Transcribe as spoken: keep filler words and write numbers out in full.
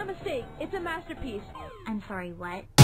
not a mistake. It's a masterpiece. I'm sorry, what?